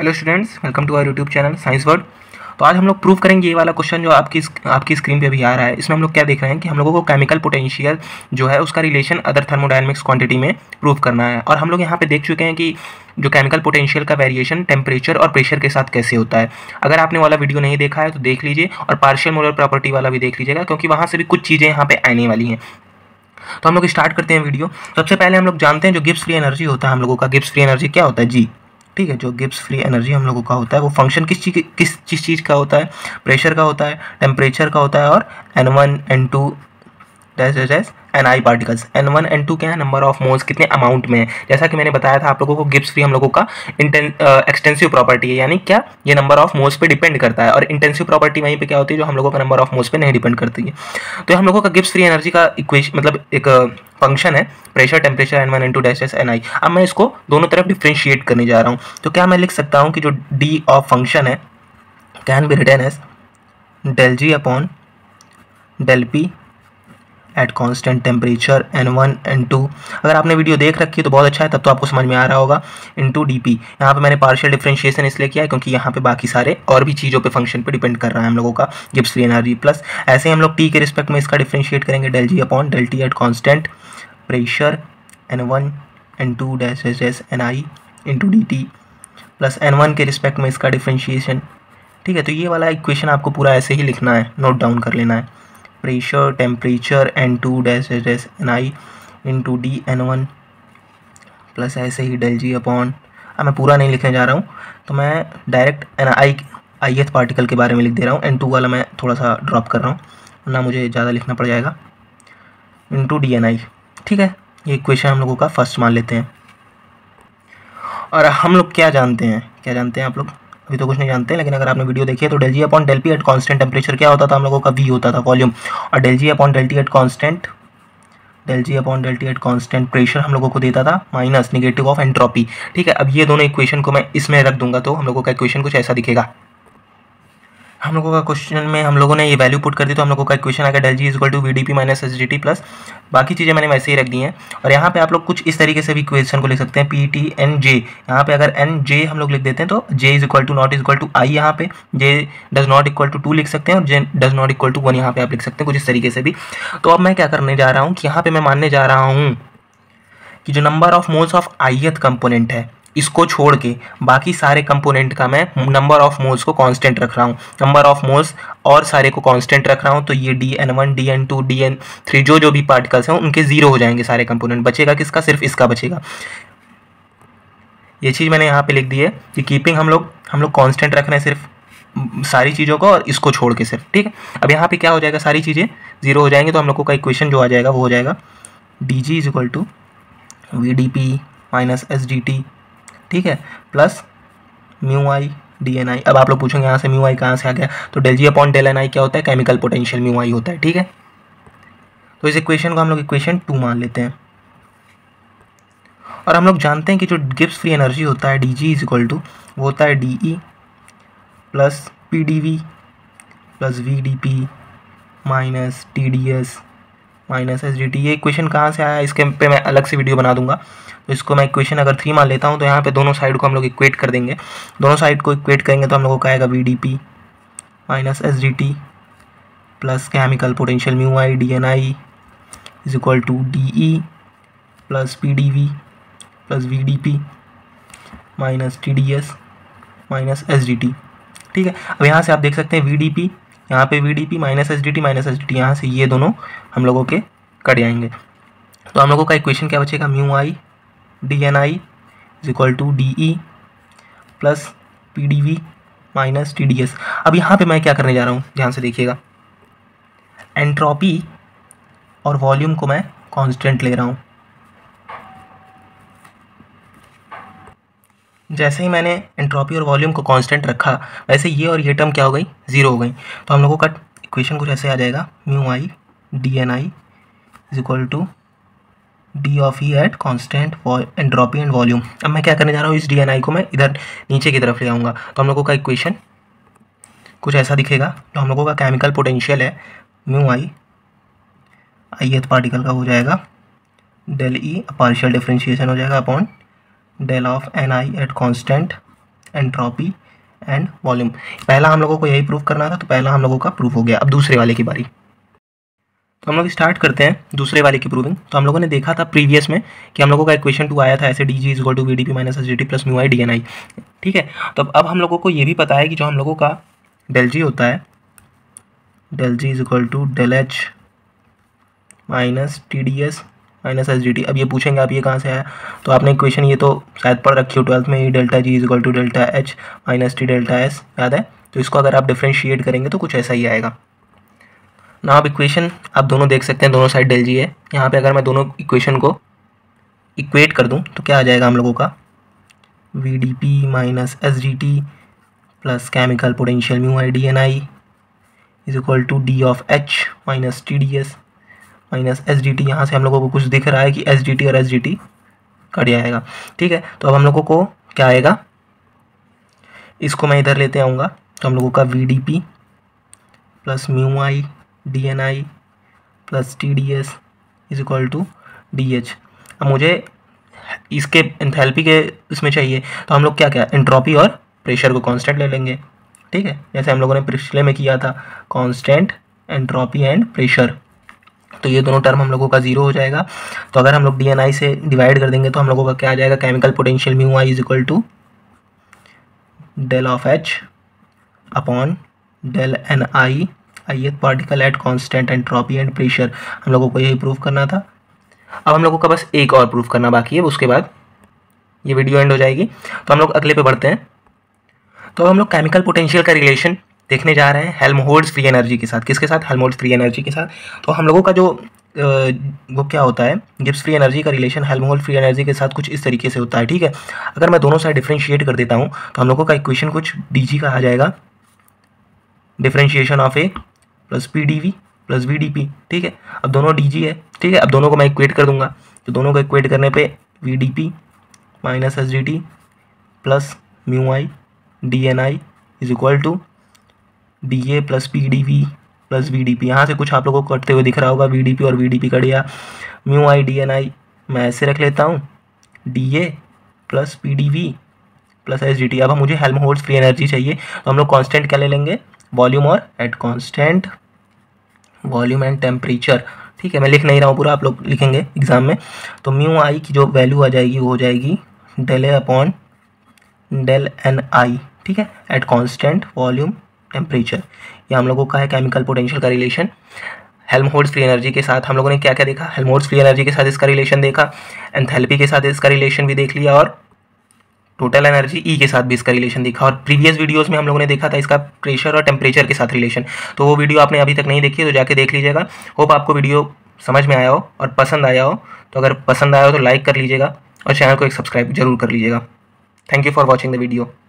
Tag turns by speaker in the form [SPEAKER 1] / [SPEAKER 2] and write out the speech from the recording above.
[SPEAKER 1] Hello students, welcome to our YouTube channel science word. तो आज हम लोग प्रूव करेंगे ये वाला क्वेश्चन जो आपकी स्क्रीन पे अभी आ रहा है। इसमें हम लोग क्या देख रहे हैं कि हम लोगों को केमिकल पोटेंशियल जो है उसका रिलेशन अदर थर्मोडायनेमिक्स क्वांटिटी में प्रूव करना है। और हम लोग यहाँ पे देख चुके हैं कि जो केमिकल पोटेंशियल का वेरिएशन टेम्परेचर और प्रेशर के साथ कैसे होता है। अगर आपने वाला वीडियो नहीं देखा है तो देख लीजिए, और पार्शियल मोलर प्रॉपर्टी वाला भी देख लीजिएगा, क्योंकि वहाँ से भी कुछ चीज़ें यहाँ पे आने वाली हैं। तो हम लोग स्टार्ट करते हैं वीडियो। सबसे पहले हम लोग जानते हैं जो गिब्स फ्री एनर्जी होता है हम लोगों का, गिब्स फ्री एनर्जी क्या होता है जी। ठीक है, जो गिब्स फ्री एनर्जी हम लोगों का होता है वो फंक्शन किस चीज़ का होता है, प्रेशर का होता है, टेम्परेचर का होता है, और N1 N2 dash dash dash Ni particles. N1 N2 क्या है, नंबर ऑफ मोल्स कितने अमाउंट में है। जैसा कि मैंने बताया था आप लोगों को, गिब्स फ्री हम लोगों का एक्सटेंसिव प्रॉपर्टी है, यानी क्या ये नंबर ऑफ मोल्स पे डिपेंड करता है, और इंटेंसिव प्रॉपर्टी वहीं पे क्या होती है जो हम लोगों का नंबर ऑफ मोल्स पे नहीं डिपेंड करती है। तो हम लोगों का गिब्स फ्री एनर्जी का इक्वेशन मतलब एक फंक्शन है pressure temperature N1 N2 dash dash Ni। अब मैं इसको दोनों तरफ डिफ्रेंशिएट करने जा रहा हूँ। तो क्या मैं लिख सकता हूँ कि जो डी ऑफ फंक्शन है can be written as del G upon del P at constant temperature N1 N2। अगर आपने वीडियो देख रखी है तो बहुत अच्छा है, तब तो आपको समझ में आ रहा होगा। इंटू डी पी, यहाँ पे मैंने पार्शियल डिफरेंशिएशन इसलिए किया है क्योंकि यहाँ पे बाकी सारे और भी चीज़ों पे फंक्शन पे डिपेंड कर रहा है हम लोगों का गिब्स फ्री एनर्जी। प्लस ऐसे ही हम लोग टी के रिस्पेक्ट में इसका डिफरेंशिएट करेंगे, del G upon del T at constant pressure N1 N2 dash dash dash Ni into D T, plus N1 के रिस्पेक्ट में इसका डिफरेंशिएशन। ठीक है, तो ये वाला इक्वेशन आपको पूरा ऐसे ही लिखना है, नोट डाउन कर लेना है। Pressure temperature N2 dash dash dash Ni into D N1 plus ऐसे ही del G अपॉन, अब मैं पूरा नहीं लिखने जा रहा हूँ, तो मैं डायरेक्ट ith पार्टिकल के बारे में लिख दे रहा हूँ। N2 वाला मैं थोड़ा सा ड्रॉप कर रहा हूँ वरना मुझे ज़्यादा लिखना पड़ जाएगा, इंटू डी Ni। ठीक है, ये इक्वेशन हम लोगों का फर्स्ट मान लेते हैं। और हम लोग क्या जानते हैं आप लोग? अभी तो कुछ नहीं जानते, लेकिन अगर आपने वीडियो देखी है तो del G upon del P at constant temperature क्या होता था हम लोगों का, V होता था वॉल्यूम, और del G upon del T at constant pressure हम लोगों को देता था माइनस निगेटिव ऑफ एंट्रोपी। ठीक है, अब ये दोनों इक्वेशन को मैं इसमें रख दूंगा तो हम लोगों का इक्वेशन कुछ ऐसा दिखेगा। हम लोगों का क्वेश्चन में हम लोगों ने ये वैल्यू पुट कर दी तो हम लोगों का इक्वेशन आ गया del G is equal to VdP minus SdT plus बाकी चीज़ें मैंने वैसे ही रख दी हैं। और यहाँ पे आप लोग कुछ इस तरीके से भी इक्वेशन को लिख सकते हैं, PT NJ। यहाँ पे अगर NJ हम लोग लिख देते हैं तो J is equal to not is equal to I, यहाँ पे J does not equal to 2 लिख सकते हैं, और J does not equal to 1 यहाँ पे आप लिख सकते हैं कुछ इस तरीके से भी। तो अब मैं क्या करने जा रहा हूँ कि यहाँ पे मैं मानने जा रहा हूँ कि जो number of moles of ith component है इसको छोड़ के बाकी सारे कंपोनेंट का मैं नंबर ऑफ मोल्स को कांस्टेंट रख रहा हूँ, नंबर ऑफ मोल्स और सारे को कांस्टेंट रख रहा हूँ। तो ये DN1 DN2 DN3 जो भी पार्टिकल्स हैं उनके जीरो हो जाएंगे सारे कंपोनेंट, बचेगा किसका, सिर्फ इसका बचेगा। ये चीज़ मैंने यहाँ पे लिख दी है कि कीपिंग हम लोग कांस्टेंट रख रहे हैं सिर्फ सारी चीज़ों को, और इसको छोड़ के सिर्फ। ठीक है, अब यहाँ पे क्या हो जाएगा, सारी चीज़ें जीरो हो जाएंगी, तो हम लोगों का इक्वेशन जो आ जाएगा वो हो जाएगा DG is equal to VdP minus SdT। ठीक है, प्लस म्यू आई DNi। अब आप लोग पूछेंगे यहाँ से म्यू आई कहाँ से आ गया, तो del G upon del Ni क्या होता है, केमिकल पोटेंशियल म्यू आई होता है। ठीक है, तो इस इक्वेशन को हम लोग इक्वेशन 2 मान लेते हैं। और हम लोग जानते हैं कि जो गिब्स फ्री एनर्जी होता है DG इज इक्वल टू वो होता है DE plus PdV plus VdP minus TdS minus SdT। ये इक्वेशन कहाँ से आया, इसके पे मैं अलग से वीडियो बना दूंगा। तो इसको मैं इक्वेशन अगर 3 मान लेता हूँ तो यहाँ पे दोनों साइड को हम लोग इक्वेट कर देंगे। दोनों साइड को इक्वेट करेंगे तो हम लोगों को आएगा VdP minus SdT plus chemical potential mu I DNi is equal to DE plus PdV plus VdP minus TdS minus SdT। ठीक है, अब यहाँ से आप देख सकते हैं VdP, यहाँ पे VdP माइनस SdT यहाँ से ये दोनों हम लोगों के कट जाएंगे। तो हम लोगों का इक्वेशन क्या बचेगा, mu I DNi is equal to DE plus PdV minus TdS। अब यहाँ पे मैं क्या करने जा रहा हूँ, ध्यान से देखिएगा, एंट्रोपी और वॉल्यूम को मैं कांस्टेंट ले रहा हूँ। जैसे ही मैंने एंट्रोपी और वॉल्यूम को कांस्टेंट रखा वैसे ये और ये टर्म क्या हो गई, जीरो हो गई। तो हम लोगों का इक्वेशन कुछ ऐसे आ जाएगा, mu I DNi is equal to D of E at constant entropy and volume. अब मैं क्या करने जा रहा हूँ, इस DNi को मैं इधर नीचे की तरफ ले आऊँगा। तो हम लोगों का इक्वेशन कुछ ऐसा दिखेगा। तो हम लोगों का केमिकल पोटेंशियल है म्यू आई ith पार्टिकल का हो जाएगा del E, पार्शियल डिफरेंशिएशन हो जाएगा upon del of Ni at constant entropy and volume. पहला हम लोगों को यही प्रूफ करना था, तो पहला हम लोगों का प्रूफ हो गया। अब दूसरे वाले की बारी, तो हम लोग स्टार्ट करते हैं दूसरे वाले की प्रूविंग। तो हम लोगों ने देखा था प्रीवियस में कि हम लोगों का इक्वेशन 2 आया था ऐसे, D G is equal to V D P minus S D T plus mu I D N I. ठीक है, तो अब हम लोगों को ये भी पता है कि जो हम लोगों का डेल जी होता है, del G is equal to del H minus T D S minus S D T. अब ये पूछेंगे आप ये कहाँ से आया, तो आपने इक्वेशन ये तो शायद पढ़ रखी हो 12th में ही, delta G is equal to delta H minus T delta S, याद है। तो इसको अगर आप डिफ्रेंशिएट करेंगे तो कुछ ऐसा ही आएगा ना। अब इक्वेशन आप दोनों देख सकते हैं, दोनों साइड डेल जी है। यहाँ पे अगर मैं दोनों इक्वेशन को इक्वेट कर दूँ तो क्या आ जाएगा हम लोगों का, V D P minus S D T plus chemical potential mu I D N I is equal to D of H minus T D S minus S D T. यहाँ से हम लोगों को कुछ दिख रहा है कि एस डी टी और एस डी टी कट जाएगा। ठीक है, तो अब हम लोगों को क्या आएगा, इसको मैं इधर लेते आऊँगा, तो हम लोगों का V D P plus mu I D N I plus T D S is equal to D H. अब मुझे इसके एंथैल्पी के इसमें चाहिए, तो हम लोग क्या क्या एंट्रोपी और प्रेशर को कांस्टेंट ले लेंगे। ठीक है, जैसे हम लोगों ने पिछले में किया था, कांस्टेंट एंट्रोपी एंड प्रेशर। तो ये दोनों टर्म हम लोगों का जीरो हो जाएगा। तो अगर हम लोग डी एन आई से डिवाइड कर देंगे तो हम लोगों का क्या आ जाएगा, chemical potential mu I is equal to del of H upon del N I ith particle at constant entropy and pressure. हम लोगों को यही प्रूफ करना था। अब हम लोगों का बस एक और प्रूफ करना बाकी है, उसके बाद ये वीडियो एंड हो जाएगी। तो हम लोग अगले पे बढ़ते हैं। तो हम लोग केमिकल पोटेंशियल का रिलेशन देखने जा रहे हैं हेल्महोल्ट्ज़ फ्री एनर्जी के साथ। किसके साथ, हेल्महोल्ट्ज़ फ्री एनर्जी के साथ। तो हम लोगों का जो वो क्या होता है, गिब्स फ्री एनर्जी का रिलेशन हेल्महोल्ट्ज़ फ्री एनर्जी के साथ कुछ इस तरीके से होता है। ठीक है, अगर मैं दोनों साइड डिफ्रेंशिएट कर देता हूँ तो हम लोगों का इक्वेशन कुछ डी जी का आ जाएगा, differentiation of A plus P D V plus V D P. ठीक है, अब दोनों डी जी है। ठीक है, अब दोनों को मैं इक्वेट कर दूंगा, तो दोनों को इक्वेट करने पे V D P minus S D T plus mu I D N I is equal to D A plus P D V plus V D P. यहाँ से कुछ आप लोगों को कटते हुए दिख रहा होगा, वी डी पी और वी डी पी कट गया। Mu I D N I मैं ऐसे रख लेता हूँ, D A plus P D V plus S D T. अब मुझे हेल्महोल्ट्ज़ फ्री एनर्जी चाहिए, तो हम लोग कांस्टेंट क्या ले लेंगे, वॉल्यूम और at constant volume and temperature. ठीक है, मैं लिख नहीं रहा हूँ पूरा, आप लोग लिखेंगे एग्जाम में। तो म्यू आई की जो वैल्यू आ जाएगी वो हो जाएगी del A upon del N I. ठीक है, एट कांस्टेंट वॉल्यूम टेम्परेचर। ये हम लोगों का है केमिकल पोटेंशियल का रिलेशन हेल्महोल्ट्ज़ फ्री एनर्जी के साथ। हम लोगों ने क्या क्या देखा, हेल्महोल्ट्ज़ फ्री एनर्जी के साथ इसका रिलेशन देखा, एंथैल्पी के साथ इसका रिलेशन भी देख लिया, और टोटल एनर्जी ई के साथ भी इसका रिलेशन देखा। और प्रीवियस वीडियोस में हम लोगों ने देखा था इसका प्रेशर और टेम्परेचर के साथ रिलेशन। तो वो वीडियो आपने अभी तक नहीं देखी है तो जाके देख लीजिएगा। होप आपको वीडियो समझ में आया हो और पसंद आया हो। तो अगर पसंद आया हो तो लाइक कर लीजिएगा और चैनल को एक सब्सक्राइब जरूर कर लीजिएगा। Thank you for watching the video.